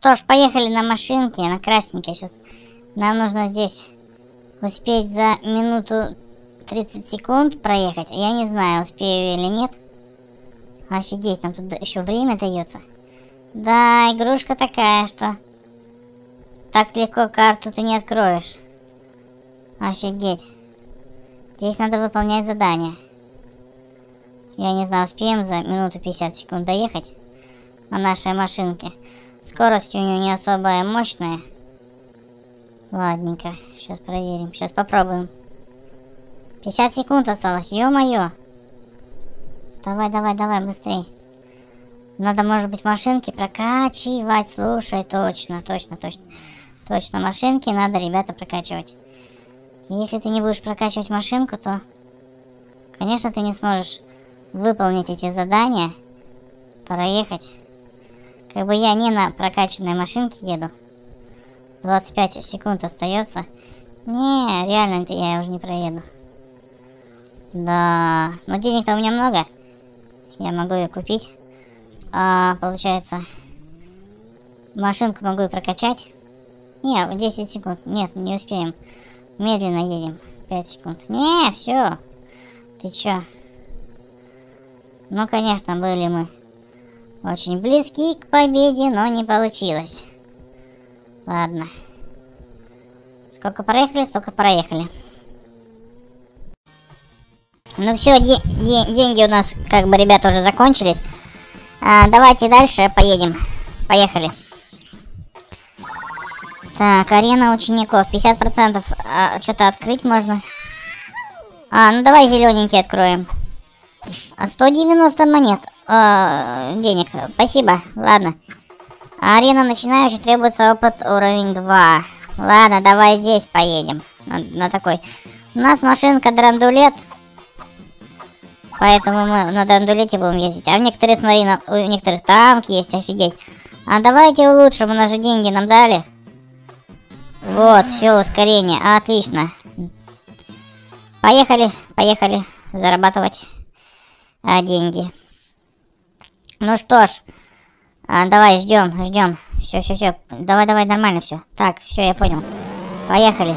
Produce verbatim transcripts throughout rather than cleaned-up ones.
что ж, поехали на машинке, на красненькой. Сейчас нам нужно здесь успеть за минуту тридцать секунд проехать. Я не знаю, успею или нет. Офигеть, нам тут еще время дается. Да, игрушка такая, что так легко карту ты не откроешь. Офигеть. Здесь надо выполнять задание. Я не знаю, успеем за минуту пятьдесят секунд доехать на нашей машинке. Скорость у нее не особая мощная. Ладненько, сейчас проверим. Сейчас попробуем. пятьдесят секунд осталось, ё-моё. Давай, давай, давай, быстрей. Надо, может быть, машинки прокачивать. Слушай, точно, точно, точно. Точно, машинки надо, ребята, прокачивать. Если ты не будешь прокачивать машинку, то, конечно, ты не сможешь выполнить эти задания. Проехать. Как бы я не на прокачанной машинке еду. двадцать пять секунд остается. Не, реально я уже не проеду. Да, но денег-то у меня много. Я могу ее купить. А, получается, машинку могу и прокачать. Не, десять секунд. Нет, не успеем. Медленно едем. пять секунд. Не, все. Ты чё? Ну, конечно, были мы очень близки к победе, но не получилось. Ладно. Сколько проехали, столько проехали. Ну все, де де деньги у нас, как бы, ребята, уже закончились. А, давайте дальше поедем. Поехали. Так, арена учеников. пятьдесят процентов а, что-то открыть можно. А, ну давай зелененький откроем. сто девяносто монет. А, денег. Спасибо. Ладно. Арена начинающих, требуется опыт уровень два. Ладно, давай здесь поедем. На, на такой. У нас машинка драндулет. Поэтому мы на драндулете будем ездить. А в некоторые, смотри, на, у некоторых танк есть, офигеть. А давайте улучшим, у нас же деньги нам дали. Вот, все, ускорение. Отлично. Поехали, поехали зарабатывать а, деньги. Ну что ж, а, давай ждем, ждем. Все, все, все. Давай, давай, нормально все. Так, все, я понял. Поехали.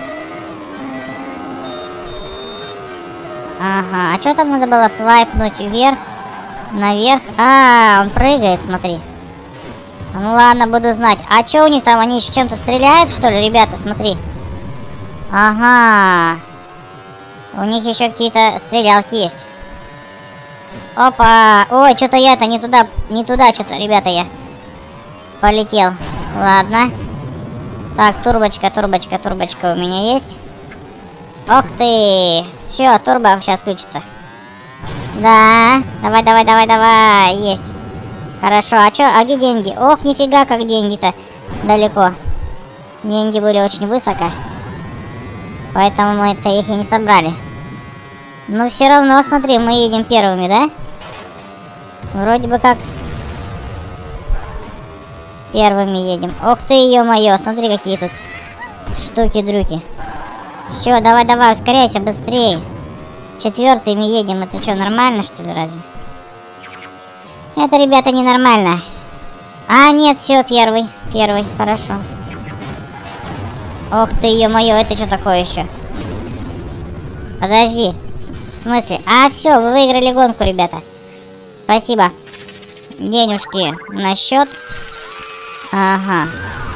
Ага, а что там надо было свайпнуть вверх, наверх? А, он прыгает, смотри. Ну ладно, буду знать. А что у них там, они еще чем-то стреляют, что ли, ребята, смотри. Ага. У них еще какие-то стрелялки есть. Опа. Ой, что-то я-то не туда, не туда что-то, ребята, я полетел. Ладно. Так, турбочка, турбочка, турбочка у меня есть. Ох ты. Все, турбо сейчас включится. Да. Давай, давай, давай, давай. Есть. Хорошо. А чё? А где деньги? Ох, нифига, как деньги-то далеко. Деньги были очень высоко. Поэтому мы-то их и не собрали. Но все равно, смотри, мы едем первыми, да? Вроде бы как первыми едем. Ох ты, ё-моё, смотри, какие тут штуки-дрюки. Все, давай, давай, ускоряйся быстрее. Четвертыми едем. Это что, нормально, что ли, разве? Это, ребята, ненормально. А, нет, все, первый. Первый, хорошо. Ох ты, ё-моё, это что такое еще? Подожди. В смысле? А, все, вы выиграли гонку, ребята. Спасибо. Денежки на счет. Ага.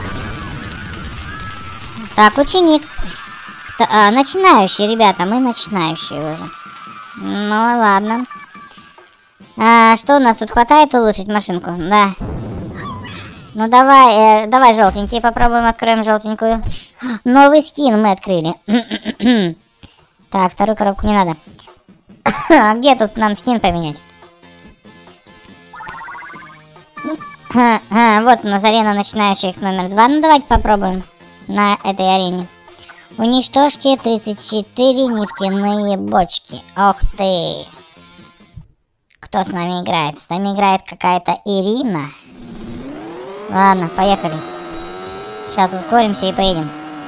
Так, ученик. А, начинающие, ребята, мы начинающие уже. Ну, ладно. А, что у нас тут хватает улучшить машинку? Да. Ну, давай, э, давай желтенький попробуем, откроем желтенькую. Новый скин мы открыли. Так, вторую коробку не надо. А где тут нам скин поменять? А, вот у нас арена начинающих номер два. Ну, давайте попробуем на этой арене. Уничтожьте тридцать четыре нефтяные бочки. Ох ты. Кто с нами играет? С нами играет какая-то Ирина. Ладно, поехали. Сейчас ускоримся и поедем.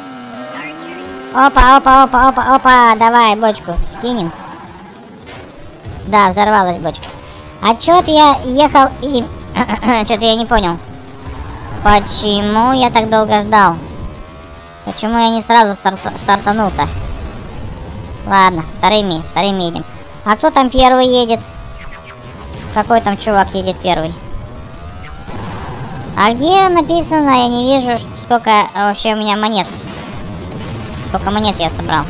Опа, опа, опа, опа, опа. Давай бочку скинем. Да, взорвалась бочка. А чё-то я ехал и... Что-то я не понял. Почему я так долго ждал? Почему я не сразу старт стартанул-то? Ладно, вторыми, вторыми едем. А кто там первый едет? Какой там чувак едет первый? А где написано? Я не вижу, сколько вообще у меня монет. Сколько монет я собрал.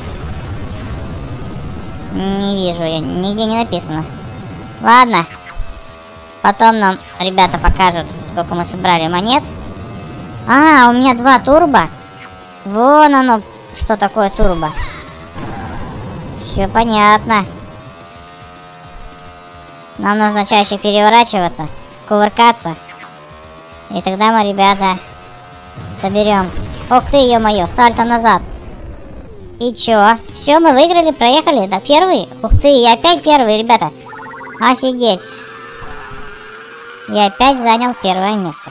Не вижу, я, нигде не написано. Ладно. Потом нам ребята покажут, сколько мы собрали монет. А, у меня два турбо. Вон оно, что такое турбо. Все понятно. Нам нужно чаще переворачиваться, кувыркаться. И тогда мы, ребята, соберем. Ох ты, ё-моё, сальто назад. И чё? Все, мы выиграли, проехали. Да, первый? Ух ты, я опять первый, ребята. Офигеть. Я опять занял первое место.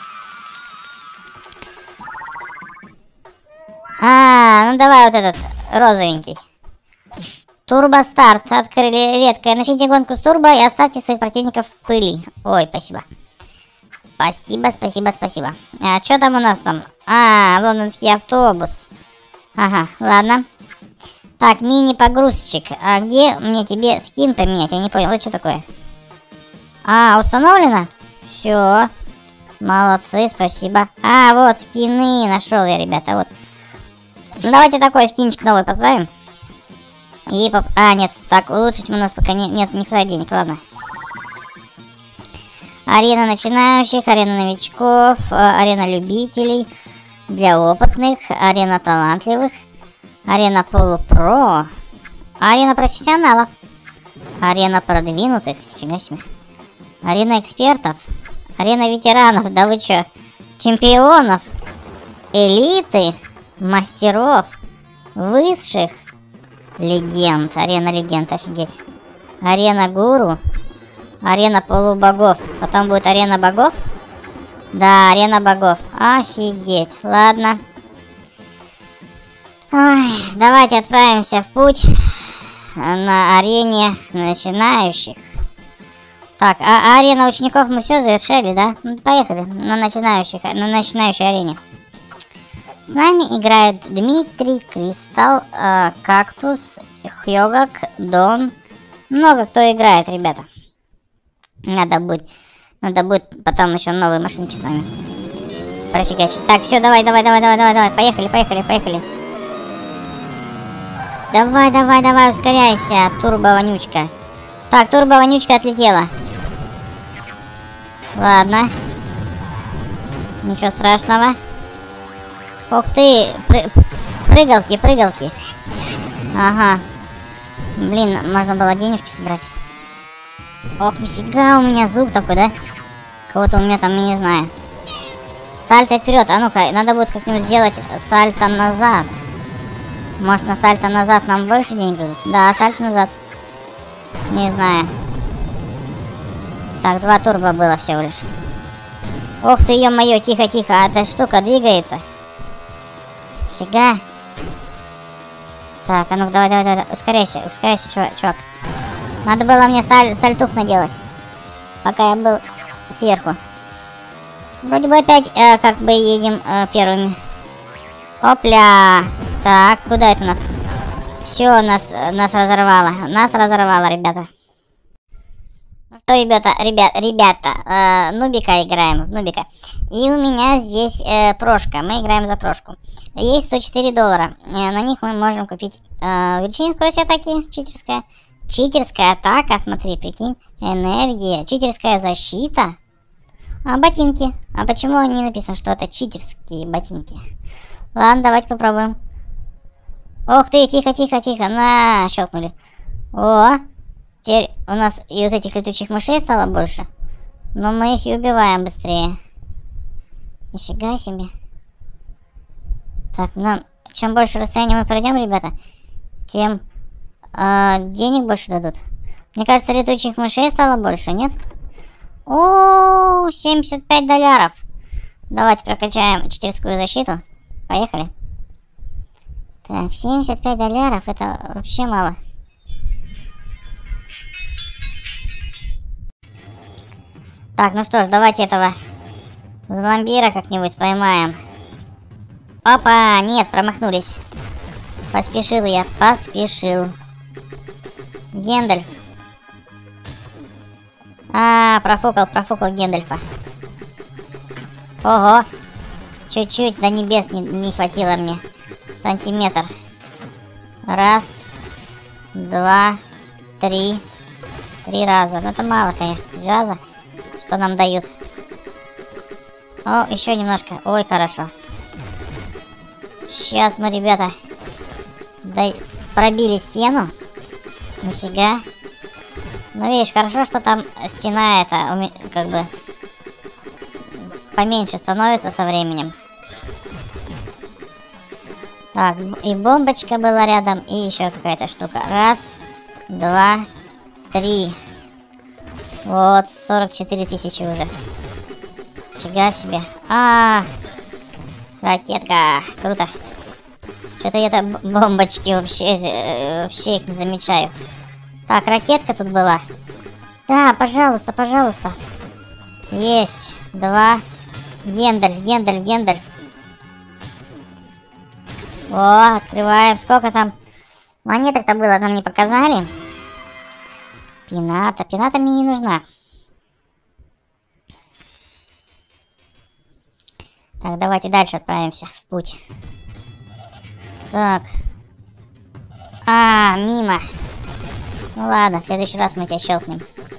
А, ну давай вот этот розовенький. Турбо-старт. Открыли редкое. Начните гонку с турбо и оставьте своих противников в пыли. Ой, спасибо. Спасибо, спасибо, спасибо. А что там у нас там? А, лондонский автобус. Ага, ладно. Так, мини-погрузчик. А где мне тебе скин поменять? Я не понял, это что такое? А, установлено? Все. Молодцы, спасибо. А, вот скины нашел я, ребята, вот. Ну, давайте такой скинчик новый поставим. И поп... А, нет, так, улучшить у нас пока не... нет, не хватает денег, ладно. Арена начинающих, арена новичков, арена любителей, для опытных, арена талантливых, арена полупро, арена профессионалов, арена продвинутых, нифига себе, арена экспертов, арена ветеранов, да вы чё, чемпионов, элиты, мастеров, высших, легенд, арена легенд, офигеть, арена гуру, арена полубогов, потом будет арена богов. Да, арена богов. Офигеть. Ладно. Ой, давайте отправимся в путь на арене начинающих. Так, а арена учеников мы все завершили, да? Ну, поехали на начинающих, на начинающей арене. С нами играет Дмитрий, Кристалл, э, Кактус, Хьогак, Дон. Много кто играет, ребята. Надо будет, надо будет потом еще новые машинки с вами профигачить. Так, все, давай, давай, давай, давай, давай, давай, поехали, поехали, поехали. Давай, давай, давай, ускоряйся, турбо-вонючка. Так, турбо-вонючка отлетела. Ладно. Ничего страшного. Ух ты, пры прыгалки, прыгалки. Ага. Блин, можно было денежки собрать. Ох, нифига у меня звук такой, да? Кого-то у меня там, я не знаю. Сальто вперед. А ну-ка, надо будет как-нибудь сделать сальто назад. Может, на сальто назад нам больше денег дадут? Да, сальто назад. Не знаю. Так, два турбо было всего лишь. Ох ты, ё-моё, тихо-тихо. А эта штука двигается. Фига. Так, а ну давай, давай, давай. Ускоряйся, ускоряйся, чувак. чувак. Надо было мне саль сальтух наделать, пока я был сверху. Вроде бы опять э, как бы едем э, первыми. Опля! Так, куда это нас? Все, нас, нас разорвало. Нас разорвало, ребята. Ну что, ребята, ребят, ребята, э, нубика играем, в нубика. И у меня здесь э, прошка. Мы играем за прошку. Есть сто четыре доллара. Э, на них мы можем купить э, увеличение скорости атаки, читерская. Читерская атака, смотри, прикинь. Энергия. Читерская защита. А ботинки. А почему не написано, что это читерские ботинки? Ладно, давайте попробуем. Ох ты, тихо, тихо, тихо. На, щелкнули. О, теперь у нас и вот этих летучих мышей стало больше. Но мы их и убиваем быстрее. Нифига себе. Так, нам чем больше расстояния мы пройдем, ребята, тем... А, денег больше дадут. Мне кажется, летучих мышей стало больше, нет? О, семьдесят пять долларов. Давайте прокачаем читерскую защиту. Поехали. Так, семьдесят пять долларов, это вообще мало. Так, ну что ж, давайте этого Зомбира как-нибудь поймаем. Опа, нет, промахнулись. Поспешил я, поспешил. Гендальф. А, профукал, профукал Гендальфа. Ого. Чуть-чуть до небес не, не хватило мне. Сантиметр. Раз. Два. Три. Три раза. Ну это мало, конечно. Три раза. Что нам дают? О, еще немножко. Ой, хорошо. Сейчас мы, ребята, да, пробили стену. Нифига. Ну, видишь, хорошо, что там стена это как бы поменьше становится со временем. Так, и бомбочка была рядом, и еще какая-то штука. Раз, два, три. Вот, сорок четыре тысячи уже. Фига себе. А, -а, а, ракетка. Круто. Что-то я-то бомбочки вообще, э, вообще их не замечаю. Так, ракетка тут была. Да, пожалуйста, пожалуйста. Есть. Два. Гендальф, Гендальф, Гендальф. О, открываем. Сколько там монеток-то было, нам не показали. Пината. Пината мне не нужна. Так, давайте дальше отправимся в путь. Так. А, мимо. Ну ладно, в следующий раз мы тебя щелкнем.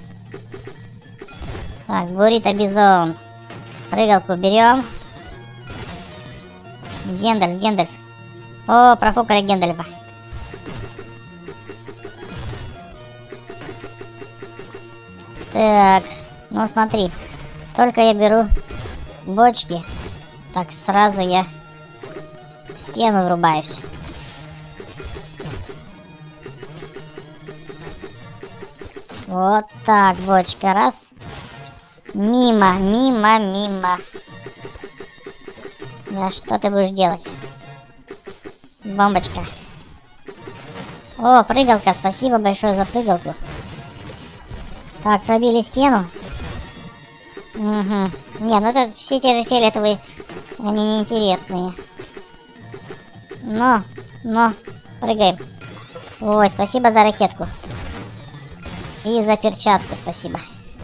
Так, буррито бизон. Прыгалку берем. Гендальф, Гендальф. О, профукали Гендальфа. Так, ну смотри. Только я беру бочки, так сразу я в стену врубаюсь. Вот так, бочка, раз. Мимо, мимо, мимо. Да что ты будешь делать? Бомбочка. О, прыгалка, спасибо большое за прыгалку. Так, пробили стену. Угу. Не, ну это все те же фиолетовые, они неинтересные. Но, но, прыгаем. Ой, спасибо за ракетку. И за перчатку спасибо.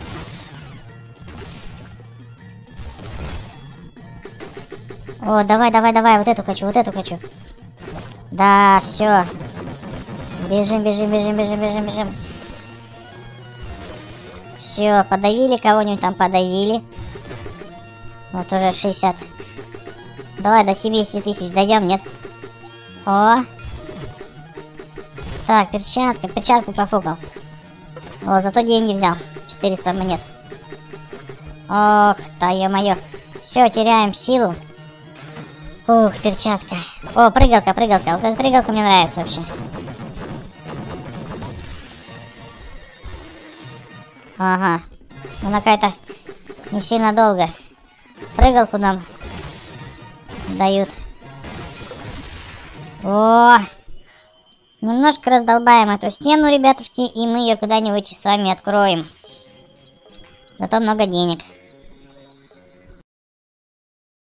О, давай, давай, давай, вот эту хочу, вот эту хочу. Да, все. Бежим, бежим, бежим, бежим, бежим, бежим. Все, подавили кого-нибудь там, подавили. Вот уже шестьдесят. Давай до семидесяти тысяч дойдем, нет? О. Так, перчатка, перчатку профукал. О, зато деньги взял. четыреста монет. Ох, да ё-моё. Все, теряем силу. Ух, перчатка. О, прыгалка, прыгалка. Вот эта прыгалка мне нравится вообще. Ага. Она какая-то не сильно долго. Прыгалку нам дают. О! Немножко раздолбаем эту стену, ребятушки, и мы ее когда-нибудь с вами откроем. Зато много денег.